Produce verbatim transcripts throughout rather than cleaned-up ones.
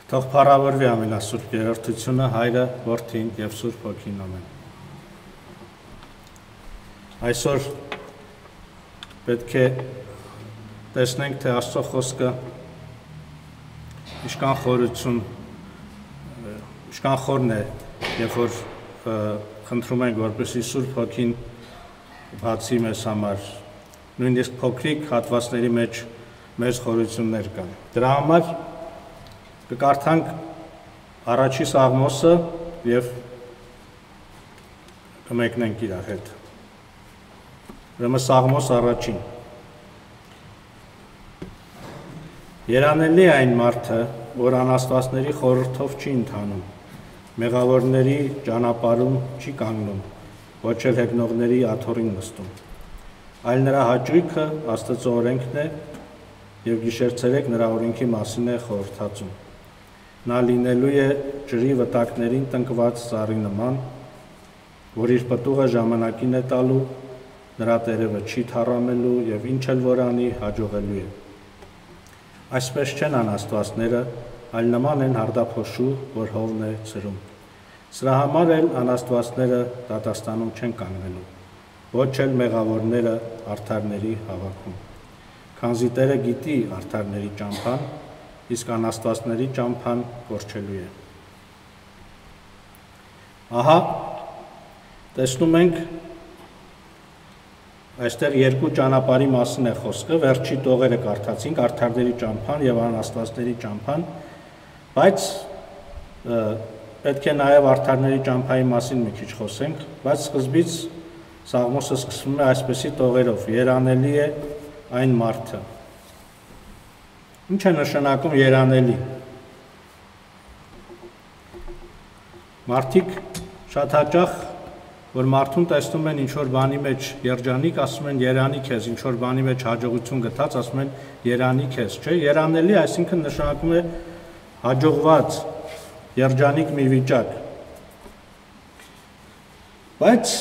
Թող փառավորվի ամենասուրբ երրորդությունը Հայրը, Որդին եւ Սուրբ Հոգին ամեն։ Այսօր պետք է տեսնենք, թե Աստծո խոսքը ինչքան խորություն, ինչքան խորն է, երբ որ խնդրում ենք, որպեսզի Սուրբ Հոգին բացի մեզ համար, նույնիսկ փոքրիկ հատվածների մեջ մեծ խորություններ կան։ Դրա համար կկարդանք առաջի Սաղմոսը եւ կմեկնենք իրար հետ։ Ուրեմն Սաղմոս առաջին։ Երանելի այն մարդը, որ անաստվածների խորհրդով չի ընթանում, մեղավորների ճանապարհում չի կանգնում, ոչ էլ հեգնողների աթոռին նստում, այլ նրա հաճույքը Աստծո օրենքն է եւ գիշեր-ցերեկ նրա օրենքի մասին է խորհրդածում։ Նա լինելու է ջրի վտակներին տնկված ծառի նման, որ իր պտուղը ժամանակին է տալու, նրա տերևը չի թառամելու եւ ինչ էլ որ անի հաջողելու է։ Այսպես չեն անաստվածները, այլ նման են հարդափոշու, որ հովն է ցրում։ Սրա համար էլ անաստվածները դատաստանում չեն կանգնելու, ոչ էլ մեղավորները արդարների հավաքում։ Քանզի Տերը գիտի արդարների ճամփան, իսկ անաստվածների ճամփան կորչելու է։ Ահա տեսնում ենք այստեղ երկու ճանապարհի մասին է խոսքը, վերջի տողերը կարդացինք, արդարների ճամփան եւ անաստվածների ճամփան, բայց պետք է նաեւ արդարների ճամփայի մասին մի քիչ խոսենք, բայց սկզբից Սաղմոսը սկսվում է այսպեսի տողերով. Երանելի է այն մարդը։ Ինչ է նշանակում երանելի։ Մարդիկ շատ հաճախ, որ մարդուն տեսնում են ինչ-որ բանի մեջ երջանիկ, ասում են երանի քեզ, ինչ-որ բանի մեջ հաջողություն գտած, ասում են երանի քեզ, չէ, երանելի, այսինքն նշանակում է հաջողված, երջանիկ մի վիճակ։ Բայց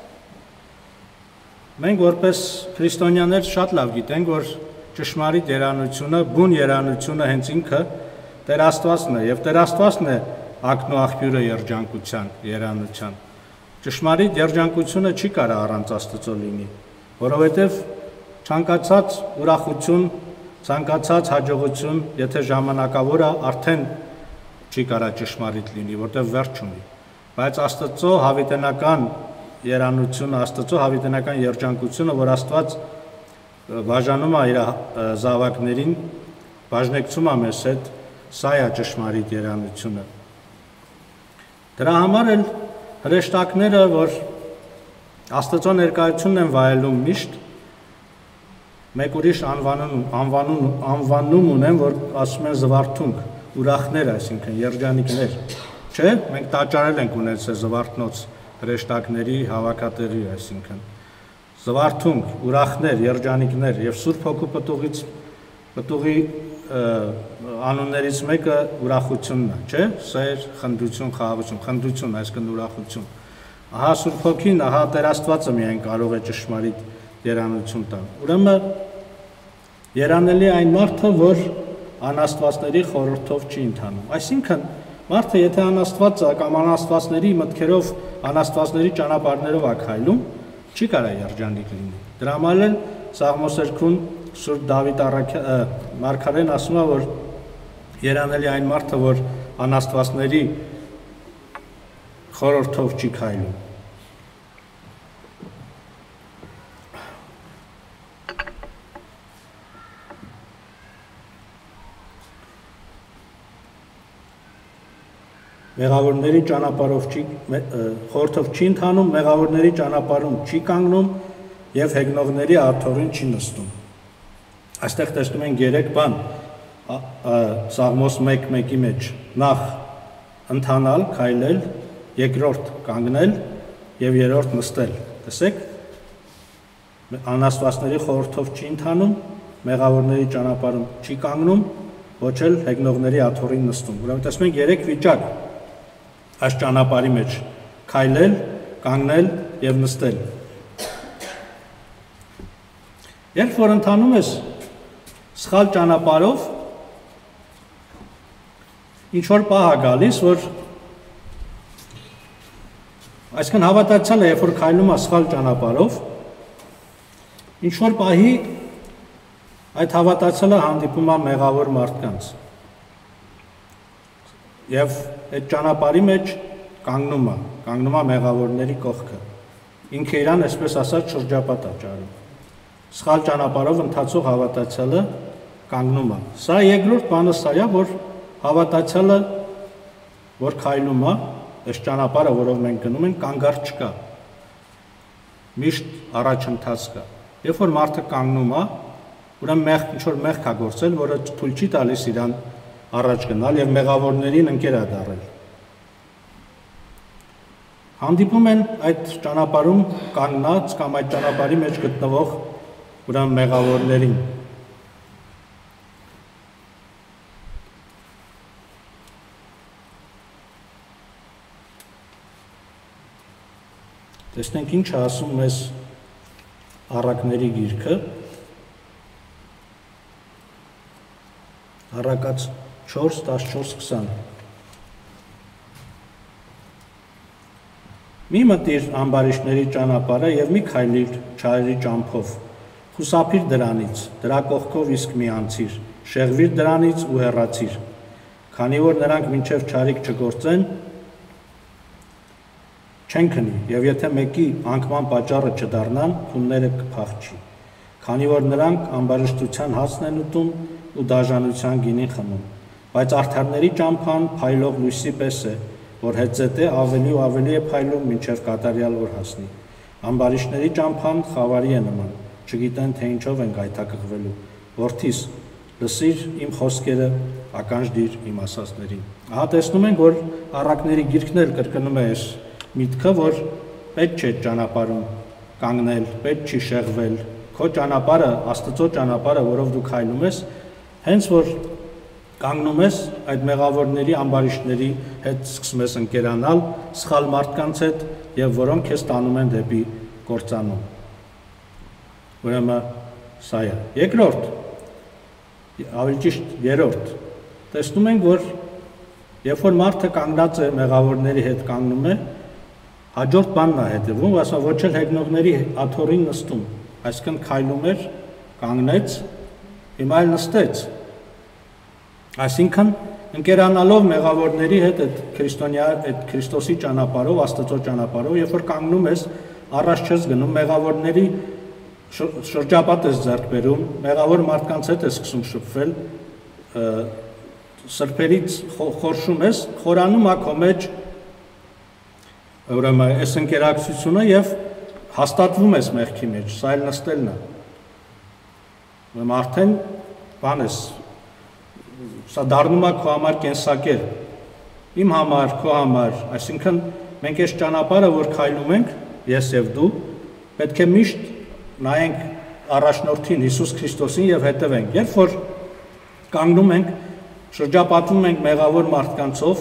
մենք որպես քրիստոնյաներ շատ լավ գիտենք, որ ճշմարիտ երանությունը, բուն երանությունը հենց ինքը Տեր Աստվածն է, եւ Տեր Աստվածն է ակն ու աղբյուրը երջանկության, երանության։ Ճշմարիտ երջանկությունը չի կարող առանց Աստծո լինի, որովհետեւ ցանկացած ուրախություն, ցանկացած հաջողություն, եթե ժամանակավոր է, արդեն չի կարող ճշմարիտ լինի, որտեղ վերջ ունի։ Բայց Աստծո հավիտենական երանությունը, Աստծո հավիտենական երջանկությունը, որ Աստված բաժանում է իր զավակներին, բաժնեկցում է մեզ հետ, սա է ճշմարիտ երանությունը։ Դրա համար էլ հրեշտակները, որ Աստծո ներկայությունն են վայելում միշտ, մեկ ուրիշ անվանում, անվանում, անվանում ունեն, որ ասում են զվարթունք, ուրախներ, այսինքն երջանիկներ։ Չէ, մենք տաճարել ենք ունեցել զվարթնոց հրեշտակների հավաքատեղի, այսինքն զվարթունք, ուրախներ, երջանիկներ եւ Սուրբ Հոգու պտուղից պտուղի անուններից մեկը ուրախությունն է, չէ՞, սեր, խնդություն, խաղաղություն, խնդություն, այսինքն ուրախություն։ Ահա Սուրբ Հոգին, ահա Տեր Աստվածը միայն կարող է ճշմարիտ երանություն տալ։ Ուրեմն երանելի այն մարդը, որ անաստվածների խորհրդով չի ընթանում։ Այսինքն մարդը, եթե անաստված է կամ անաստվածների մտքերով, անաստվածների ճանապարհներով է քայլում, չի կարող երջանիկ լինի։ Դրա համար էլ Սաղմոս երգում Սուրբ Դավիթ մարգարեն ասում է, որ երանելի այն մարդը, որ անաստվածների խորհրդով չի քայլում։ Մեղավորների ճանապարհով չի խորհրդով չի ընթանում, մեղավորների ճանապարհում չի կանգնում եւ հեգնողների աթոռին չի նստում։ Այստեղ տեսնում ենք երեք բան Սաղմոս մեկ մեկի մեջ. նախ ընթանալ, քայլել, երկրորդ կանգնել եւ երրորդ նստել։ Տեսեք, անաստվածների խորհրդով չի ընթանում, մեղավորների ճանապարհում չի կանգնում, ոչ էլ հեգնողների աթոռին նստում։ Ուրեմն տեսնում ենք երեք վիճակ այս ճանապարհի մեջ՝ քայլել, կանգնել եւ նստել։ Երբ որ ընթանում ես սխալ ճանապարհով, ինչ որ պահ է գալիս, որ այսինքն հավատացյալը, երբ որ քայլում է սխալ ճանապարհով, ինչ որ պահի այդ հավատացյալը հանդիպում է մեղավոր մարդկանց։ Եվ այդ ճանապարհի մեջ կանգնում է, կանգնում է մեղավորների կողքը։ Ինքը իրան, այսպես ասած, շրջապատ է ճարում։ Սխալ ճանապարհով ընթացող հավատացյալը կանգնում է։ Սա երկրորդ բանը սա է, որ հավատացյալը, որ քայլում է, այս ճանապարհը, որով մենք գնում ենք, կանգառ չկա։ Միշտ առաջընթաց կա։ Երբ որ մարդը կանգնում է, ուրեմն մեղք, ինչ որ մեղք է գործել, որը թույլ չի տալիս իրան առաջ գնալ եւ մեղավորներին ընկեր է դառել։ Հանդիպում են այդ ճանապարհում կանգնած կամ այդ ճանապարհի մեջ գտնվող ուրեմն մեղավորներին։ Տեսնենք ինչ է ասում մեզ առակների գիրքը, առակաց չորս տասնչորս քսան։ Մի մտիր ամբարիշների ճանապարհը եւ մի քայլիր չարերի ճամփով, խուսափիր դրանից, դրա կողքով իսկ մի անցիր, շեղվիր դրանից ու հեռացիր, քանի որ նրանք մինչև չարիք չգործեն, չեն քնի, եւ եթե մեկի անկման պատճառը չդառնան, քունները կփախչի, քանի որ նրանք ամբարիշտության հացն են ուտում ու դաժանության գինին խմում, բայց արդարների ճամփան փայլող լույսի պես է, որ հետզհետե ավելի ու ավելի է փայլում մինչև կատարյալ օր հասնի։ Ամբարիշտների ճամփան խավարի է նման, չգիտեն թե ինչով են գայթակղվելու։ Որդիս, լսիր իմ խոսքերը, ականջ դիր իմ ասածներին։ Ահա տեսնում ենք, որ առակների գիրքն էլ կրկնում է այս միտքը, որ պետք չէ ճանապարհում կանգնել, պետք չի շեղվել, քո ճանապարհը, Աստծո ճանապարհը, որով դու քայլում ես, հենց որ կանգնում ես այդ մեղավորների, ամբարիշտների հետ սկսում ես ընկերանալ, սխալ մարդկանց հետ եւ որոնք քեզ տանում են դեպի կործանում։ Ուրեմն սա է։ Երկրորդ, ավելի ճիշտ երրորդ, տեսնում ենք, որ երբ որ մարդը կանգնած է մեղավորների հետ կանգնում է, հաջորդ բանն է հետևում, ասա ոչ էլ հեգնողների աթոռին նստում, այսինքն քայլում էր, կանգնեց, հիմա էլ նստեց։ Այսինքն ընկերանալով մեղավորների հետ այդ քրիստոնյա այդ Քրիստոսի ճանապարհով, Աստծո ճանապարհով, երբ որ կանգնում ես, առաջ չես գնում, մեղավորների շրջապատ ես ձեռք բերում, մեղավոր մարդկանց հետ ես սկսում շփվել, սրբերից խորշում ես, խորանում ա քո մեջ ուրեմն այս ընկերակցությունը եւ հաստատվում ես մեղքի մեջ, սա էլ նստելն է։ Ուրեմն արդեն բան ես, սա դառնում է քո համար կենսակերպ, իմ համար, քո համար, այսինքն մենք այս ճանապարհը, որ քայլում ենք, ես եւ դու, պետք է միշտ նայենք առաջնորդին Հիսուս Քրիստոսին եւ հետևենք։ Երբ որ կանգնում ենք, շրջապատվում ենք մեղավոր մարդկանցով,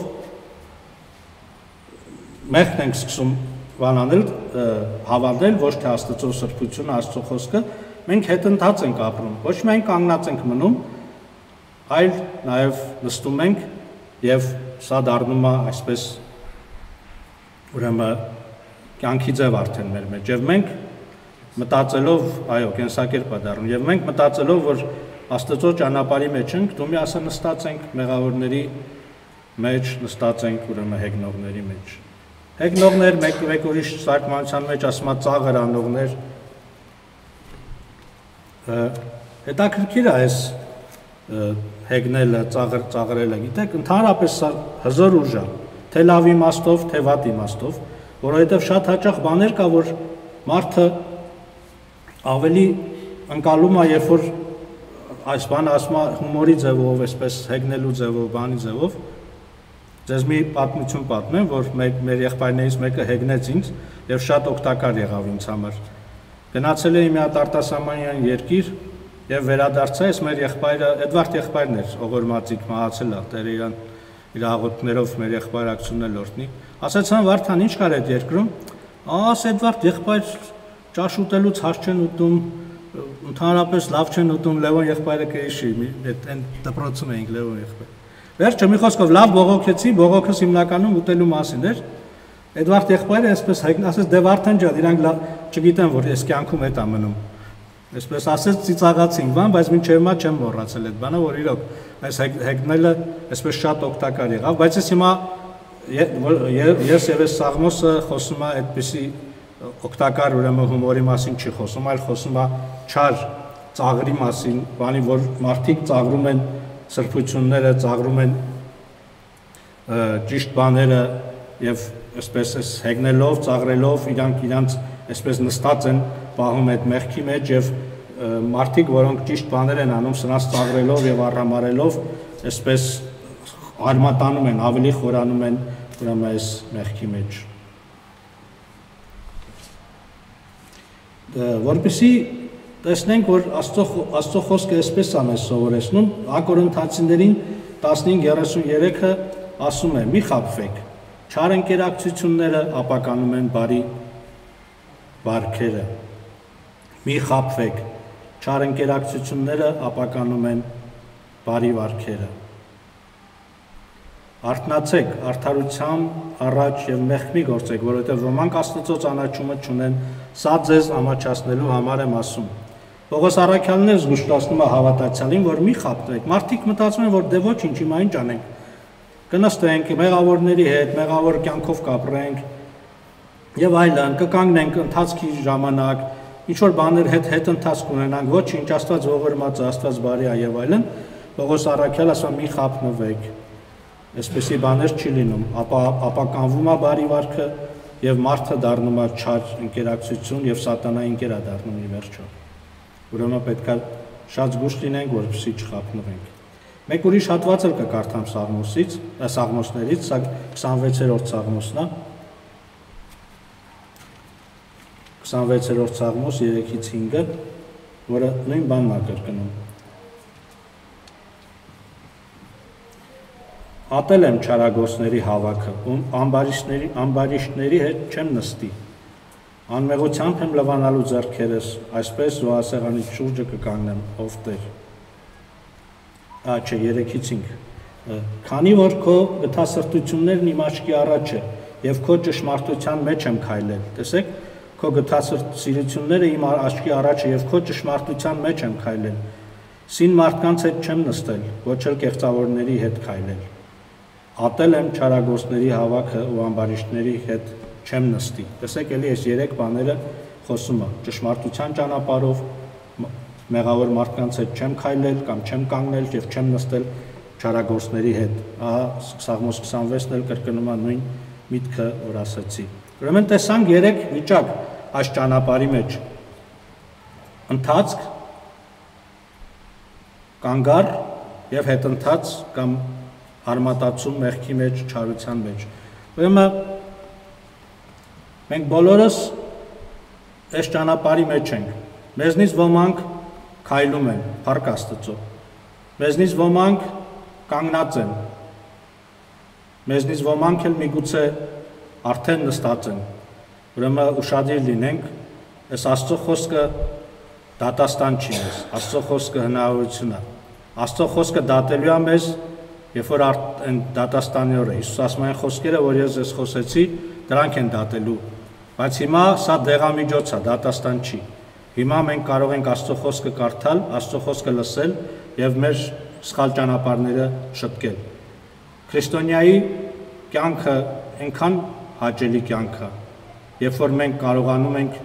մեղքն ենք սկսում վանանել, հավատել, ոչ թե Աստծո սրբությունը, Աստծո խոսքը, մենք հետընթաց ենք ապրում, ոչ միայն կանգնած ենք մնում, այլ նաև նստում ենք եւ սա դառնում է այսպես ուրեմն կյանքի ձև արդեն մեր մեջ եւ մենք մտածելով, այո, կենսակերպ է դառնում եւ մենք մտածելով, որ Աստծո ճանապարհի մեջ ենք, դու մի ասա նստած ենք մեղավորների մեջ, նստած ենք ուրեմն հեգնողների մեջ։ Հեգնողներ, մեկ մեկ ուրիշ սարկմանության մեջ ասում է ծաղր անողներ։ Հետաքրքիր է այս հեգնելը, ծաղր ծաղրելը, գիտեք, ընդհանրապես սա հզոր ուժ է, թե լավ իմաստով, թե վատ իմաստով, որովհետև շատ հաճախ բաներ կա, որ մարդը ավելի ընկալում է, երբ որ այս բանը ասում է հումորի ձևով, այսպես հեգնելու ձևով, բանի ձևով, ձեզ մի պատմություն պատմեմ, որ մեր եղբայրներից մեկը հեգնեց ինձ եւ շատ օգտակար եղավ ինձ համար։ Գնացել էի մի հատ արտասահմանյան երկիր եւ վերադարձա, ես մեր եղբայրը, Էդվարդ եղբայրն էր, ողորմածիկ, մահացել է, Տերը իրան իր աղոթքներով մեր եղբայրակցությունն օրհնի։ Ասացան Վարդան, ինչ կար այդ երկրում։ Աս Էդվարդ եղբայր ճաշ ուտելուց հաց չեն ուտում, ընդհանրապես լավ չեն ուտում, Լևոն եղբայրը կհիշի, այդ դպրոցում էինք Լևոն եղբայր։ Վերջը մի խոսքով լավ բողոքեցի, բողոքս հիմնականում ուտելու մասին էր։ Էդվարդ եղբայրը այսպես ասեց դե Վարդան ջան, իրանք չգիտեն որ այս կյանքում հետ ամնում։ Այսպես ասեց ծիծաղացին բան, բայց մինչև հիմա չեմ մոռացել այդ բանը, որ իրոք այս հեգնելը այսպես շատ օգտակար եղավ, բայց ես հիմա ես եւ այս Սաղմոսը խոսում է այդպիսի օգտակար ուրեմն հումորի մասին չի խոսում, այլ խոսում է չար ծաղրի մասին, բանի որ մարդիկ ծաղրում են սրբությունները, ծաղրում են ճիշտ բաները եւ այսպես այս հեգնելով, ծաղրելով իրանք իրանց այսպես նստած են պահում այդ մեղքի մեջ եւ մարդիկ, որոնք ճիշտ բաներ են անում, սրանց ծաղրելով եւ առհամարելով, այսպես արմատանում են, ավելի խորանում են ուրեմն այս մեղքի մեջ։ Որպեսզի տեսնենք, որ Աստծո Աստծո խոսքը այսպես է մեզ սովորեցնում, Ակորինթացիներին տասնհինգ երեսուններեքը ասում է. «Մի խաբվեք, չար ընկերակցությունները ապականում են բարի վարքերը»։ Մի խաբվեք, չար ընկերակցությունները ապականում են բարի վարքերը։ Արթնացեք, արդարությամբ առաջ եւ մեղք մի գործեք, որովհետեւ ոմանք Աստծո ճանաչումը չունեն, սա ձեզ ամաչացնելու համար եմ ասում։ Պողոս առաքյալն է զգուշտացնում է հավատացյալին, որ մի խաբվեք։ Մարդիկ մտածում են, որ դե ոչինչ, հիմա ինչ անենք։ Կնստենք մեղավորների հետ, մեղավոր կյանքով կապրենք եւ այլն, կկանգնենք ընթացքի ժամանակ, ինչ որ բաներ հետ հետ ընթացք ունենանք, ոչինչ, Աստված ողորմած է, Աստված բարի է եւ այլն։ Պողոս առաքյալը ասում է մի խաբնվեք։ Այսպեսի բաներ չի լինում, ապա ապականվում է բարի վարքը եւ մարդը դառնում է չար ընկերակցություն եւ սատանայի ընկերա դառնում ի վերջո։ Ուրեմն պետք է շատ զգուշ լինենք, որպեսզի չխաբնվենք։ Մեկ ուրիշ հատված էլ կկարդամ Սաղմոսից, Սաղմոսներից, սա քսանվեցերորդ Սաղմոսն է։ քսանվեցերորդ Սաղմոս երեքից հինգը, որը նույն բանն է կրկնում։ Ատել եմ չարագործների հավաքը, ամբարիշտների, ամբարիշտների հետ չեմ նստի։ Անմեղությամբ եմ լվանալու ձեռքերս, այսպես զոհասեղանի շուրջը կկանգնեմ, ով Տեր։ Ա, չէ, երեքից հինգ։ Քանի որ քո գթասրտություններն իմ աչքի առաջ է, եւ քո ճշմարտության մեջ եմ քայլել։ Տեսեք, քո գթասրտությունները իմ աչքի առաջ է եւ քո ճշմարտության մեջ եմ քայլել։ Սին մարդկանց հետ չեմ նստել, ոչ էլ կեղծավորների հետ քայլել։ Ատել եմ չարագործների հավաքը ու ամբարիշտների հետ չեմ նստի։ Տեսեք, էլի այս երեք բաները խոսում է ճշմարտության ճանապարհով, մեղավոր մարդկանց հետ չեմ քայլել կամ չեմ կանգնել եւ չեմ նստել չարագործների հետ։ Ահա Սաղմոս քսանվեցն էլ կրկնում է նույն միտքը, որ ասացի։ Ուրեմն տեսանք երեք վիճակ այս ճանապարհի մեջ. ընթացք, կանգառ եւ հետընթաց կամ արմատացում մեղքի մեջ, չարության մեջ։ Ուրեմն մենք բոլորս այս ճանապարհի մեջ ենք։ Մեզնից ոմանք քայլում են, փառք Աստծո։ Մեզնից ոմանք կանգնած են։ Մեզնից ոմանք էլ միգուցե արդեն նստած են։ Ուրեմն ուշադիր լինենք, այս Աստծո խոսքը դատաստան չի մեզ, Աստծո խոսքը հնարավորություն է։ Աստծո խոսքը դատելու է մեզ, երբ որ այն դատաստանի օրը Հիսուս ասում է խոսքերը, որ ես ձեզ խոսեցի, դրանք են դատելու, բայց հիմա սա դեղամիջոց է, դատաստան չի։ Հիմա մենք կարող ենք Աստծո խոսքը կարդալ, Աստծո խոսքը լսել եւ մեր սխալ ճանապարհները շտկել։ Քրիստոնյայի կյանքը այնքան հաճելի կյանք է, երբ որ մենք կարողանում ենք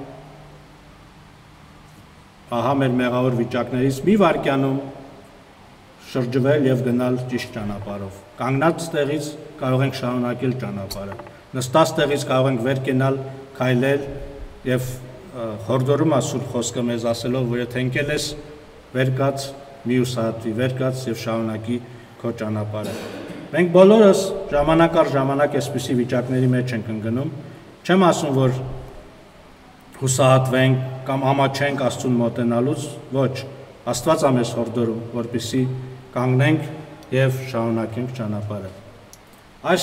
ահա մեր մեղավոր վիճակներից մի վայրկյանում շրջվել եւ գնալ ճիշտ ճանապարհով։ Կանգնած տեղից կարող ենք շարունակել ճանապարհը։ Նստած տեղից կարող ենք վեր կենալ, քայլել եւ հորդորում է Սուրբ Խոսքը մեզ ասելով, որ եթե ընկել ես, վեր կաց, մի ուսահատվի, վեր կաց եւ շարունակի քո ճանապարհը։ Մենք բոլորս ժամանակ առ ժամանակ այսպիսի վիճակների մեջ ենք ընկնում։ Չեմ ասում, որ հուսահատվենք կամ ամաչենք Աստծուն մոտենալուց, ոչ, Աստված է մեզ հորդորում, որպեսզի կանգնենք եւ շարունակենք ճանապարհը։ Այս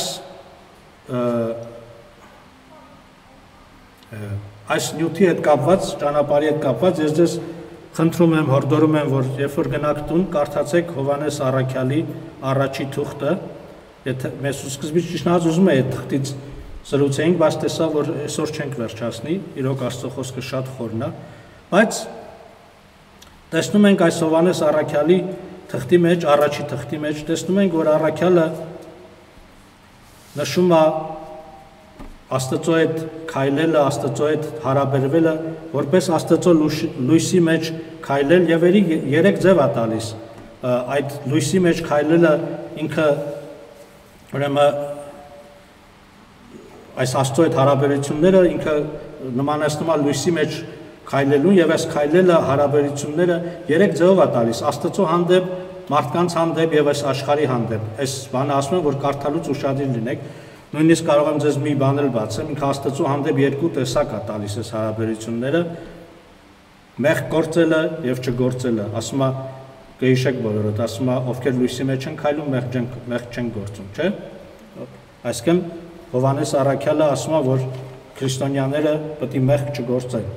այս նյութի հետ կապված, ճանապարհի հետ կապված ես ձեզ խնդրում եմ, հորդորում եմ, որ երբ որ գնաք տուն, կարդացեք Հովհաննես առաքյալի առաջի թուղթը, եթե մեզ սկզբից ճիշտ ասած ուզում եմ այդ թղթից զրուցեինք, բայց տեսա, որ այսօր չենք վերջացնի, իրոք Աստծո խոսքը շատ խորն է, բայց տեսնում ենք այս Հովհաննես առաքյալի թղթի մեջ, առաջի թղթի մեջ, տեսնում ենք, որ առաքյալը նշում է Աստծո հետ քայլելը, Աստծո հետ հարաբերվելը, որպես Աստծո լույսի մեջ քայլել եւ երեք ձև է տալիս։ Այդ լույսի մեջ քայլելը ինքը ուրեմն այս Աստծո հետ հարաբերությունները ինքը նմանեցնում է լույսի մեջ քայլելուն եւ այս քայլելը հարաբերությունները երեք ձևով է տալիս Աստծո հանդեպ, մարդկանց հանդեպ եւ այս աշխարհի հանդեպ։ Այս բանը ասում եմ, որ կարդալուց ուշադիր լինեք։ Նույնիսկ կարող եմ ձեզ մի բան էլ բացեմ, ինքը Աստծո հանդեպ երկու տեսակ է տալիս այս հարաբերությունները, մեղք գործելը եւ չգործելը։ Ասում է, կհիշեք բոլորդ, ասում է, ովքեր լույսի մեջ են քայլում, մեղք չեն գործում, չէ՞։ Այսինքն Հովհաննես առաքյալը ասում է, որ քրիստոնյաները պետք է մեղք չգործեն։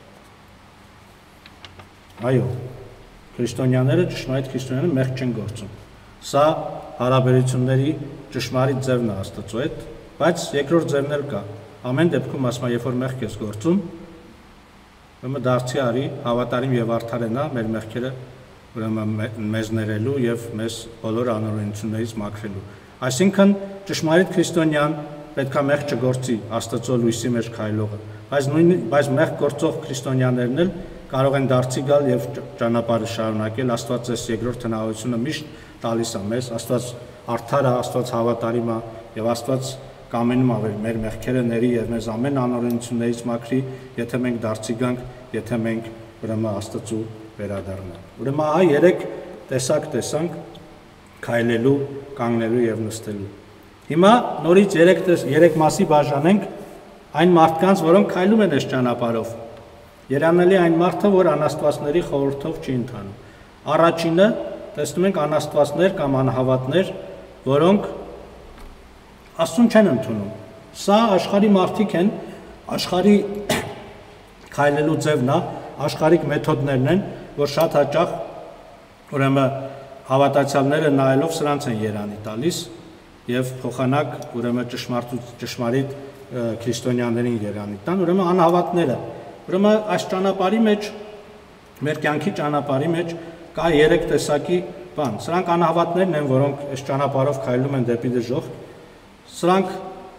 Այո, քրիստոնյաները, ճշմարիտ քրիստոնյաները մեղք չեն գործում։ Սա հարաբերությունների ճշմարիտ ձևն է Աստծո հետ, բայց երկրորդ ձևն էլ կա։ Ամեն դեպքում ասում է, երբ որ մեղք ես գործում, ուրեմն դարձի արի, հավատարիմ եւ արդարենա մեր մեղքերը ուրեմն մեզ ներելու եւ մեզ բոլոր անօրենություններից մաքրելու։ Այսինքն ճշմարիտ քրիստոնյան պետք է մեղք չգործի Աստծո լույսի մեջ քայլողը, բայց նույն բայց մեղք գործող քրիստոնյաներն էլ կարող են դարձի գալ եւ ճանապարհը շարունակել։ Աստված այս երկրորդ հնարավորությունը միշտ տալիս է մեզ, Աստված արդար է, Աստված հավատարիմ է եւ Աստված կամենում է մեր մեղքերը ների եւ մեզ ամեն անօրենություններից մաքրի, եթե մենք դարձի գանք, եթե մենք ուրեմն Աստծո վերադառնանք։ Ուրեմն ահա երեք տեսակ տեսանք քայլելու, կանգնելու եւ նստելու։ Հիմա նորից երեք երեք մասի բաժանենք այն մարդկանց, որոնք քայլում են այս ճանապարհով։ Երանելի այն մարդը, որ անաստվածների խորհրդով չի ընթանում։ Առաջինը տեսնում ենք անաստվածներ կամ անհավատներ, որոնք Աստծուն չեն ընդունում։ Սա աշխարհի մարդիկ են, աշխարհի քայլելու ձևն է, աշխարհիկ մեթոդներն են, որ շատ հաճախ ուրեմն հավատացյալները նայելով սրանց են երանի տալիս եւ փոխանակ ուրեմն ճշմարտ ճշմարիտ քրիստոնյաներին երանի տան, ուրեմն անհավատները։ Ուրեմն այս ճանապարհի մեջ, մեր կյանքի ճանապարհի մեջ կա երեք տեսակի բան։ Սրանք անհավատներն են, որոնք այս ճանապարհով քայլում են դեպի դժոխք։ Սրանք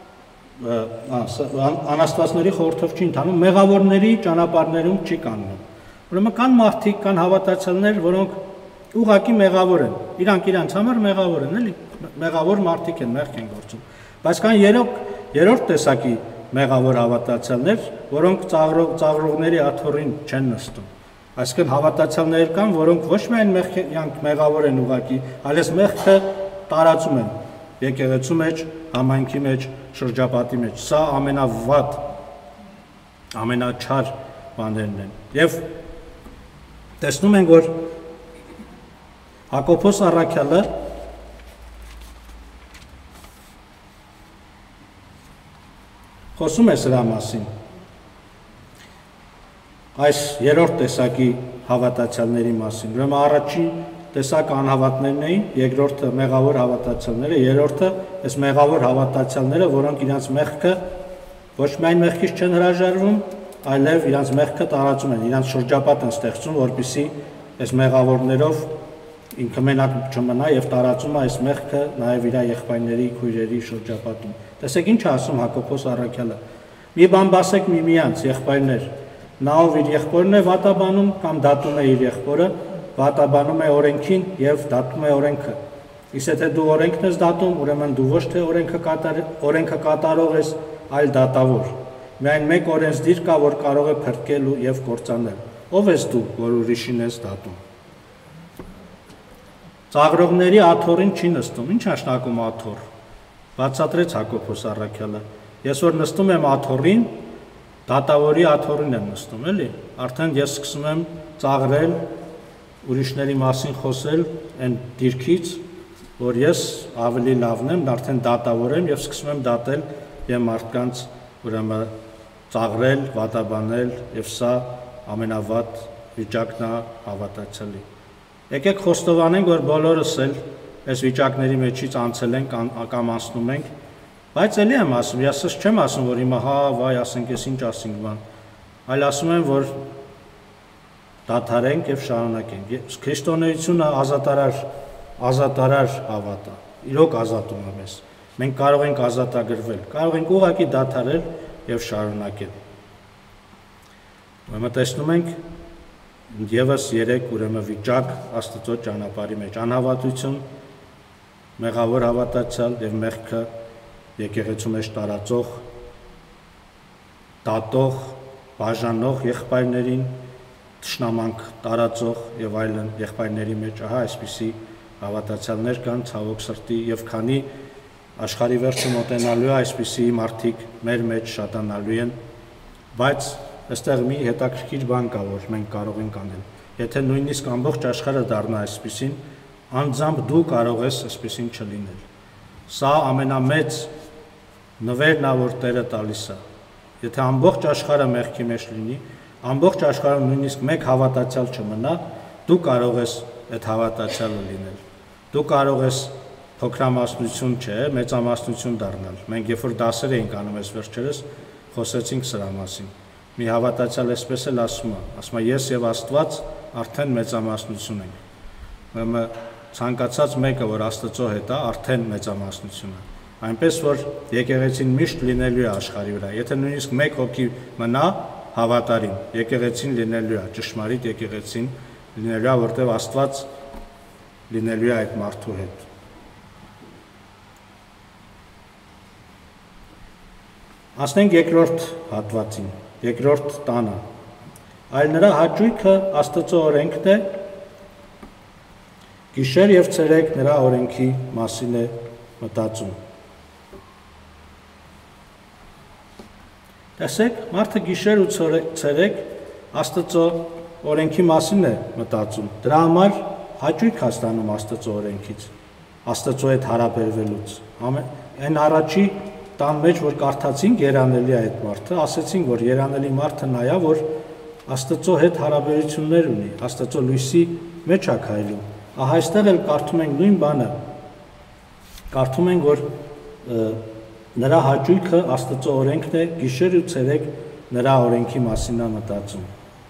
անաստվածների խորհրդով չի ընթանում, մեղավորների ճանապարհներում չի կանգնում։ Ուրեմն կան մարդիկ, կան հավատացյալներ, որոնք ուղղակի մեղավոր են։ Իրանք իրանց համար մեղավոր են, էլի, մեղավոր մարդիկ են, մեղք են գործում։ Բայց կան երեք երրորդ տեսակի մեղավոր հավատացյալներ, որոնք ծաղրողների աթոռին չեն նստում։ Այսինքն հավատացյալներ կան, որոնք ոչ միայն մեղավոր են ուղղակի, այլև մեղքը տարածում են եկեղեցու մեջ, համայնքի մեջ, շրջապատի մեջ։ Սա ամենավատ, ամենաչար բաներն են։ Եվ տեսնում ենք, որ Հակոբոս առաքյալը խոսում է սրա մասին։ Այս երրորդ տեսակի հավատացյալների մասին։ Ուրեմն առաջին տեսակ անհավատներն էին, երկրորդը մեղավոր հավատացյալները, երրորդը այս մեղավոր հավատացյալները, որոնք իրենց մեղքը ոչ միայն մեղքից չեն հրաժարվում, այլև իրենց մեղքը տարածում են, իրենց շրջապատ են ստեղծում, որպեսզի այս մեղավորներով ինքը մենակ չմնա եւ տարածում է այս մեղքը նաեւ իր եղբայրների, քույրերի շրջապատում։ Տեսեք ինչ ասում Հակոբոս առաքյալը։ Մի բան բասեք միմյանց, եղբայրներ, նա ով իր եղբորն է վատաբանում կամ դատում է իր եղբորը, վատաբանում է օրենքին եւ դատում է օրենքը։ Իսկ եթե դու օրենքն ես դատում, ուրեմն դու ոչ թե օրենքը կատար, օրենքը կատարող ես, այլ դատավոր։ Միայն մեկ օրենսդիր կա, որ կարող է փրկել եւ կործանել։ Ով ես դու, որ ուրիշին ես դատում։ Ծաղրողների աթոռին չի նստում։ Ինչ նշանակում աթոռ։ Բացատրեց Հակոբոս առաքյալը։ Ես որ նստում եմ աթոռին, դատավորի աթոռին եմ նստում, էլի։ Արդեն ես սկսում եմ ծաղրել, ուրիշների մասին խոսել այն դիրքից, որ ես ավելի լավն եմ, արդեն դատավոր եմ եւ սկսում եմ դատել եւ մարդկանց ուրեմն ծաղրել, վատաբանել եւ սա ամենավատ վիճակն է հավատացելի։ Եկեք խոստովանենք, որ բոլորս էլ այս վիճակների մեջից անցել ենք կամ անցնում ենք, բայց էլի եմ ասում, ես չեմ ասում, որ հիմա հա, վայ, ասենք ես ինչ ասենք բան, այլ ասում եմ, որ դադարենք եւ շարունակենք։ Քրիստոնեությունը ազատարար, ազատարար հավատ է, իրոք ազատում է մեզ։ Մենք կարող ենք ազատագրվել, կարող ենք ուղղակի դադարել եւ շարունակել։ Ուրեմն տեսնում ենք եւս երեք ուրեմն վիճակ Աստծո ճանապարհի մեջ՝ անհավատություն, մեղավոր հավատացյալ եւ մեղքը եկեղեցու մեջ տարածող, դատող, բաժանող եղբայրներին, թշնամանք տարածող եւ այլն եղբայրների մեջ, ահա այսպիսի հավատացյալներ կան ցավոք սրտի եւ քանի աշխարհի վերջը մոտենալու է այսպիսի մարդիկ մեր մեջ շատանալու են, բայց այստեղ մի հետաքրքիր բան կա, որ մենք կարող ենք անել։ Եթե նույնիսկ ամբողջ աշխարհը դառնա այսպիսին, անձամբ դու կարող ես այսպիսին չլինել։ Սա ամենամեծ նվերն է, որ Տերը տալիս է։ Եթե ամբողջ աշխարհը մեղքի մեջ լինի, ամբողջ աշխարհում նույնիսկ մեկ հավատացյալ չմնա, դու կարող ես այդ հավատացյալը լինել։ Դու կարող ես փոքրամասնություն չէ, մեծամասնություն դառնալ։ Մենք երբ որ դասեր էինք անում այս վերջերս, խոսեցինք սրա մասին։ Մի հավատացյալ այսպես էլ ասում է, ասում է ես եւ Աստված արդեն մեծամասնություն ենք։ Ուրեմն ցանկացած մեկը, որ Աստծո հետ է, արդեն մեծամասնություն է։ Այնպես որ եկեղեցին միշտ լինելու է աշխարհի վրա։ Եթե նույնիսկ մեկ հոգի մնա հավատարիմ, եկեղեցին լինելու է, ճշմարիտ եկեղեցին լինելու է, որտեղ Աստված լինելու է այդ մարդու հետ։ Ասենք երկրորդ հատվածին, երկրորդ տանը։ Այլ նրա հաճույքը Աստծո օրենքն է, գիշեր եւ ցերեկ նրա օրենքի մասին է մտածում։ Տեսեք, մարդը գիշեր ու ցերեկ Աստծո օրենքի մասին է մտածում։ Դրա համար հաճույք է ստանում Աստծո օրենքից, Աստծո հետ հարաբերվելուց։ Այն առաջի տան մեջ, որ կարդացինք երանելի է այդ մարդը, ասեցինք, որ երանելի մարդը նա է, որ Աստծո հետ հարաբերություններ ունի, Աստծո լույսի մեջ է քայլում։ Ահա այստեղ էլ կարդում ենք նույն բանը։ Կարդում ենք, որ նրա հաճույքը Աստծո օրենքն է, գիշեր ու ցերեկ նրա օրենքի մասին է մտածում։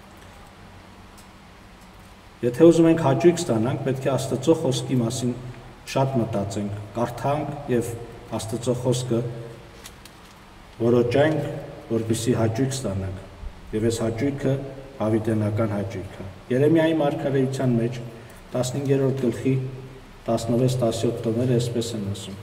Եթե ուզում ենք հաճույք ստանանք, պետք է Աստծո խոսքի մասին շատ մտածենք, կարդանք եւ Աստծո խոսքը որոճենք, որպեսզի հաճույք ստանանք։ Եվ այս հաճույքը հավիտենական հաճույք է։ Երեմիայի մարգարեության մեջ տասնհինգերորդ գլխի տասնվեց տասնյոթ տողերը այսպես են ասում.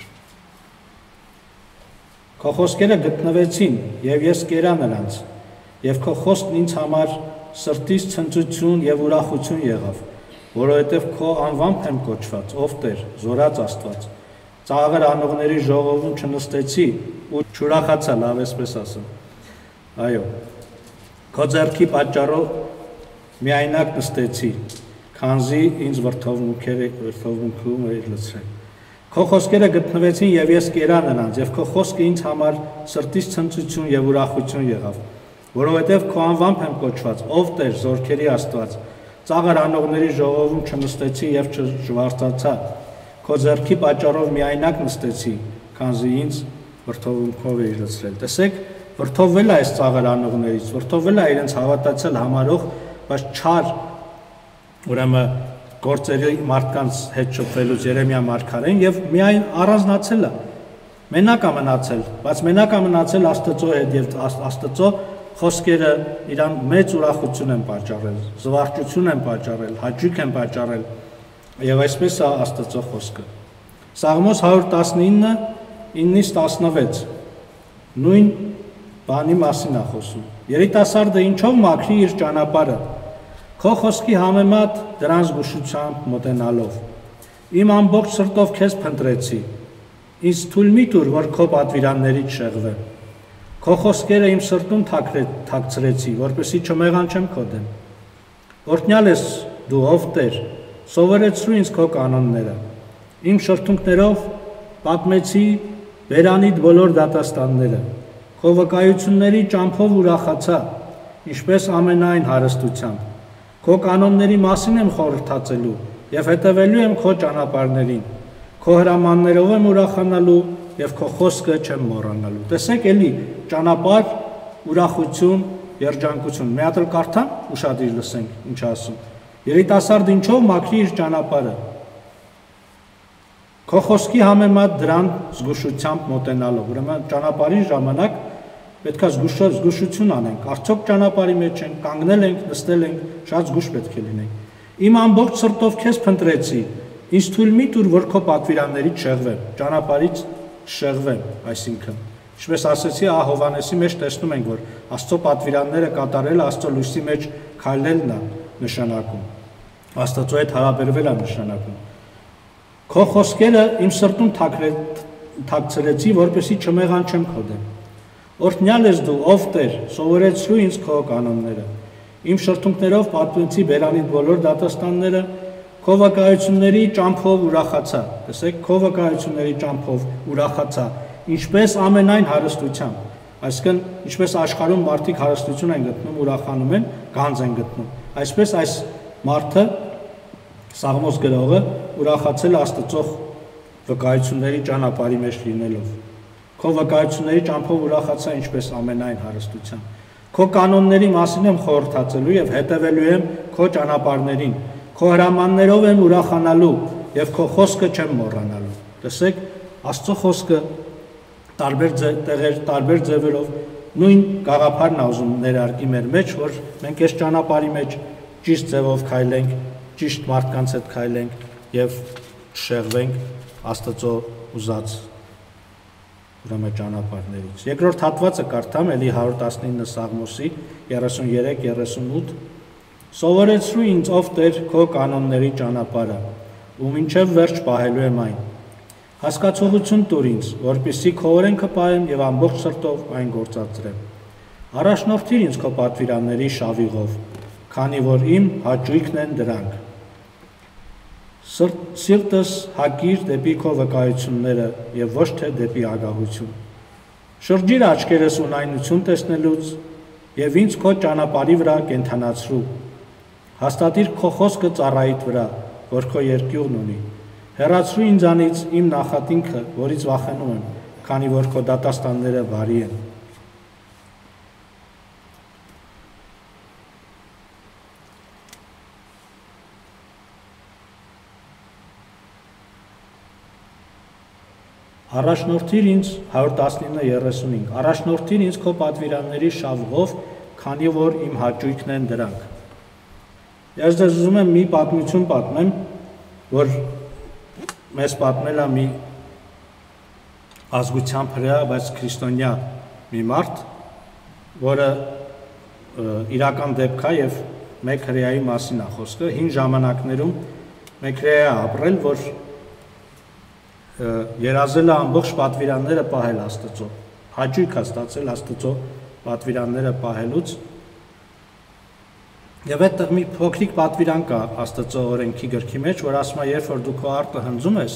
Քո խոսքերը գտնվեցին, եւ ես կերա նրանց, եւ քո խոսքն ինձ համար սրտից ցնծություն եւ ուրախություն եղավ, որովհետեւ քո անվամբ եմ կոչված, ով Տեր, զորած Աստված։ Ծաղր անողների ժողովում չնստեցի ու չուրախացա, լավ էսպես ասեմ։ Այո։ Քո ձեռքի պատճառով միայնակ նստեցի, քանզի ինձ վրդովմունքերը վրդովմունքում էր լցրել։ Քո խոսքերը գտնվեցին եւ ես կերա նրանց, եւ քո խոսքը ինձ համար սրտից ցնծություն եւ ուրախություն եղավ, որովհետեւ քո անվամբ եմ կոչված, ով Տեր, զորքերի Աստված։ Ծաղր անողների ժողովում չնստեցի եւ չժվարծացա, քո ձեռքի պատճառով միայնակ նստեցի, քանզի ինձ վրդովմունքով էր լցրել։ Տեսեք, վրդովվել է այս ծաղր անողներից, վրդովվել է իրենց հավատացյալ համարող, բայց չար ուրեմն գործերի մարդկանց հետ շփվելուց Երեմիա մարգարեն եւ միայն առանձնացել է։ Մենակ է մնացել, բայց մենակ է մնացել Աստծո հետ եւ Աստծո խոսքերը իրան մեծ ուրախություն են պատճառել, զվարճություն են պատճառել, հաճույք են պատճառել եւ այսպես է Աստծո խոսքը։ Սաղմոս հարյուր տասնինը իննից տասնվեց նույն բանի մասին է խոսում։ Երիտասարդը ինչով մաքրի իր ճանապարհը, քո խոսքի համեմատ դրան զգուշությամբ մոտենալով։ Իմ ամբողջ սրտով քեզ փնտրեցի, ինձ թույլ մի տուր, որ քո պատվիրաններից շեղվեմ։ Քո խոսքերը իմ սրտում թաքցրեցի, որպեսզի չմեղանչեմ քո դեմ։ Օրհնյալ ես դու, ով Տեր, սովորեցրու ինձ քո կանոնները։ Իմ շրթունքներով պատմեցի բերանիդ բոլոր դատաստանները։ Քո վկայությունների ճամփով ուրախացա, ինչպես ամենայն հարստությամբ։ Քո կանոնների մասին եմ խորհրդածելու եւ հետևելու եմ քո ճանապարհներին։ Քո հրամաններով եմ ուրախանալու եւ քո խոսքը չեմ մոռանալու։ Տեսեք էլի ճանապարհ, ուրախություն, երջանկություն։ Մի հատ էլ կարդամ, ուշադիր լսենք ինչ ասում։ Երիտասարդ ինչով մաքրի իր ճանապարհը։ Քո խոսքի համեմատ դրան զգուշությամբ մոտենալով։ Ուրեմն ճանապարհի ժամանակ պետք է զգուշություն անենք։ Արդյոք ճանապարհի մեջ ենք, կանգնել ենք, նստել ենք, շատ զգուշ պետք է լինենք։ Իմ ամբողջ սրտով քեզ փնտրեցի, ինձ թույլ մի տուր, որ քո պատվիրաններից շեղվեմ, ճանապարհից շեղվեմ, այսինքն։ Ինչպես ասեցի, ահա Հովհաննեսի մեջ տեսնում ենք, որ Աստծո պատվիրանները կատարելը Աստծո լույսի մեջ քայլելն է նշանակում։ Աստծո հետ հարաբերվել է նշանակում։ Քո խոսքերը իմ սրտում թաքցրեցի, որպեսզի չմեղանչեմ քո դեմ։ Օրհնյալ ես դու, ով Տեր, սովորեցրու ինձ քո կանոնները։ Իմ շրթունքներով պատմեցի բերանիդ բոլոր դատաստանները, քո վկայությունների ճամփով ուրախացա։ Տեսեք, քո վկայությունների ճամփով ուրախացա, ինչպես ամենայն հարստությամբ։ Այսինքն, ինչպես աշխարհում մարդիկ հարստություն են գտնում, ուրախանում են, գանձ են գտնում։ Այսպես այս մարդը Սաղմոս գրողը ուրախացել Աստծո վկայությունների ճանապարհի մեջ լինելով։ Քո վկայությունների ճամփով ուրախացա ինչպես ամենայն հարստությամբ։ Քո կանոնների մասին եմ խորհրդածելու եւ հետևելու եմ քո ճանապարհներին։ Քո հրամաններով եմ ուրախանալու եւ քո խոսքը չեմ մոռանալու։ Տեսեք, Աստծո խոսքը տարբեր տեղեր, տարբեր ձևերով նույն գաղափարն է ուզում ներարկի մեր մեջ, որ մենք այս ճանապարհի մեջ ճիշտ ձևով քայլենք, ճիշտ մարդկանց հետ քայլենք եւ շեղվենք Աստծո ուզած ուրեմն ճանապարհներից։ Երկրորդ հատվածը կարդամ էլի հարյուր տասնինը Սաղմոսի երեսուններեք երեսունութ Սովորեցրու ինձ ով Տեր քո կանոնների ճանապարհը, ու մինչև վերջ պահելու եմ այն։ Հասկացողություն տուր ինձ, որպեսզի քո օրենքը պահեմ եւ ամբողջ սրտով այն գործադրեմ։ Առաջնորդիր ինձ քո պատվիրանների շավիղով, քանի որ իմ հաճույքն են դրանք։ Սիրտս հակիր դեպի քո վկայությունները եւ ոչ թե դեպի ագահություն։ Շրջիր աչքերս ունայնություն տեսնելուց եւ ինձ քո ճանապարհի վրա կենթանացրու։ Հաստատիր քո խոսքը ծառայիդ վրա, որ քո երկյուղն ունի։ Հեռացրու ինձանից իմ նախատինքը, որից վախենում եմ, քանի որ քո դատաստանները բարի են։ Առաջնորդիր ինձ հարյուր տասնինը երեսունինը Առաջնորդիր ինձ քո պատվիրանների շավղով, քանի որ իմ հաճույքն են դրանք։ Ես ձեզ ուզում եմ մի պատմություն պատմեմ, որ մեզ պատմել է մի ազգությամբ հրեա, բայց քրիստոնյա մի մարդ, որը իրական դեպք է եւ մեկ հրեայի մասին է խոսքը։ Հին ժամանակներում մեկ հրեա ապրել, որ երազել է ամբողջ պատվիրանները պահել Աստծո, հաճույք է ստացել Աստծո պատվիրանները պահելուց, եւ այդտեղ մի փոքրիկ պատվիրան կա Աստծո օրենքի գրքի մեջ, որ ասում է, երբ որ դու քո արտը հնձում ես,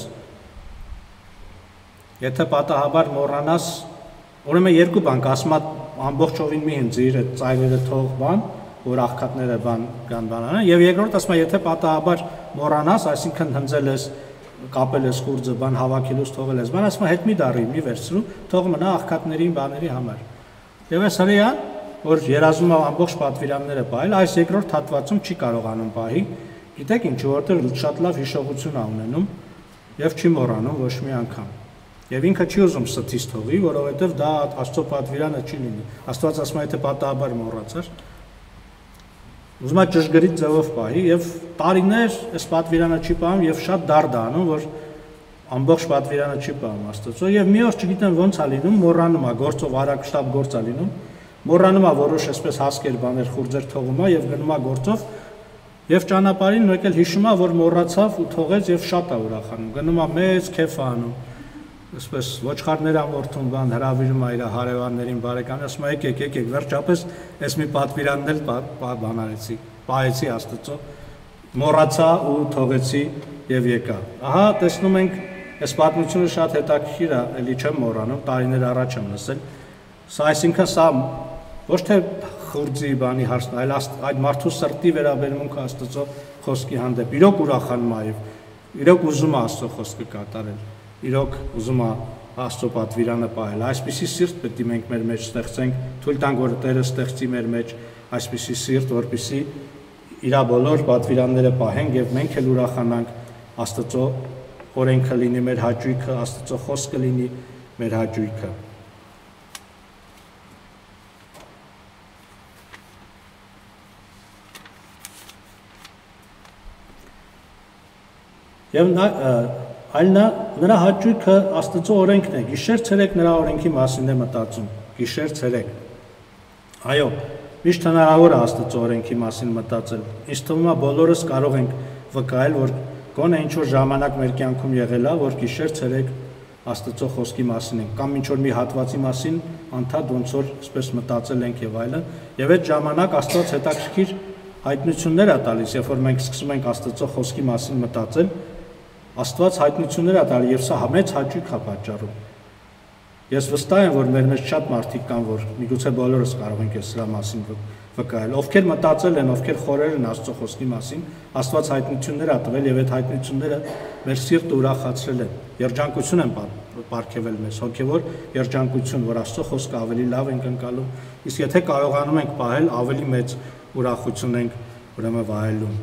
եթե պատահաբար մոռանաս, ուրեմն երկու բան կա, ասում է ամբողջովին մի հնձիր, այդ ծայրերը թող բան, որ աղքատները բան կան բանան, եւ երկրորդ ասում է, եթե պատահաբար մոռանաս, այսինքն հնձել ես կապել ես խուրձը, բան հավաքելուց թողել ես, բան ասում է, հետ մի դառի, մի վերցրու, թող մնա աղքատներին, բաների համար։ Եվ այս հրեան, որ երազում է ամբողջ պատվիրանները պահել, այս երկրորդ հատվածում չի կարողանում պահի, գիտեք ինչ, որտեղ շատ լավ հիշողություն է ունենում եւ չի մոռանում ոչ մի անգամ։ Եվ ինքը չի ուզում ստից թողի, որովհետեւ դա Աստծո պատվիրանը չի լինի։ Աստված ասում է, եթե պատահաբար մոռացար, ուզում է ճշգրիտ ձևով պահի եւ տարիներ այս պատվիրանը չի պահում եւ շատ դարդ է անում, որ ամբողջ պատվիրանը չի պահում Աստծո եւ մի օր չգիտեմ ոնց է լինում, մոռանում է, գործով արագ շտապ գործ է լինում, մոռանում է որոշ այսպես հասկեր բաներ խուրձեր թողում է եւ գնում է գործով եւ ճանապարհին մեկ էլ հիշում է, որ մոռացավ ու թողեց եւ շատ է ուրախանում, գնում է մեծ քեֆ է անում, այսպես ոչխարներ ամորթում բան հրավիրում է իր հարևաններին, բարեկամներին, ասում է եկեք, եկեք, վերջապես այս մի պատվիրանն էլ բան արեցի, պահեցի Աստծո, մոռացա ու թողեցի եւ եկա։ Ահա տեսնում ենք, այս պատմությունը շատ հետաքրքիր է, էլի չեմ մոռանում, տարիներ առաջ եմ լսել։ Սա այսինքն սա ոչ թե խուրձի բանի հարցն, այլ այդ մարդու սրտի վերաբերմունքը Աստծո խոսքի հանդեպ։ Իրոք ուրախանում է եւ իրոք ուզում է Աստծո խոսքը կատարել։ Իրոք ուզում է Աստծո պատվիրանը պահել։ Այսպիսի սիրտ պետք է մենք մեր մեջ ստեղծենք, թույլ տանք, որ Տերը ստեղծի մեր մեջ այսպիսի սիրտ, որպեսզի իր բոլոր պատվիրանները պահենք եւ մենք էլ ուրախանանք Աստծո օրենքը լինի մեր հաճույքը, Աստծո խոսքը լինի մեր հաճույքը։ Եվ նա այլ նա նրա հաճույքը Աստծո օրենքն է, գիշեր ցերեկ նրա օրենքի մասին է մտածում, գիշեր ցերեկ։ Այո, միշտ հնարավոր է Աստծո օրենքի մասին մտածել։ Ինձ թվում է բոլորս կարող ենք վկայել, որ գոնե ինչ-որ ժամանակ մեր կյանքում եղել է, որ գիշեր ցերեկ Աստծո խոսքի մասին ենք, կամ ինչ-որ մի հատվածի մասին անդադ ոնց որ այսպես մտածել ենք եւ այլն, եւ այդ ժամանակ Աստված հետաքրքիր հայտնություններ է տալիս, երբ որ մենք սկսում ենք Աստծո խոսքի մասին մտածել, Աստված հայտնություններ է տալիս եւ սա մեծ հաճույք է պատճառում։ Ես վստահ եմ, որ մեր մեջ շատ մարդիկ կան, որ միգուցե բոլորս կարող ենք սրա մասին վկայել, ովքեր մտածել են, ովքեր խորեր են Աստծո խոսքի մասին, Աստված հայտնություններ է տվել եւ այդ հայտնությունները մեր սիրտը ուրախացրել են։ Երջանկություն են պարգևել մեզ, հոգեվոր երջանկություն, որ Աստծո խոսքը ավելի լավ ենք ընկալում, իսկ եթե կարողանում ենք պահել, ավելի մեծ ուրախություն ենք ուրեմն վայելում։